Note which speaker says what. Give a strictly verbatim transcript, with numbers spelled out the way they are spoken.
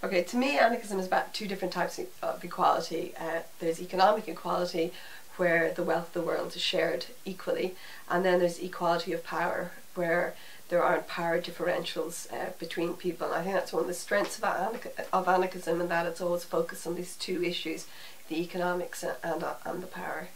Speaker 1: Okay, to me, anarchism is about two different types of equality. Uh, there's economic equality, where the wealth of the world is shared equally, and then there's equality of power, where there aren't power differentials uh, between people. And I think that's one of the strengths of, anarch of anarchism, in that it's always focused on these two issues, the economics and, uh, and the power.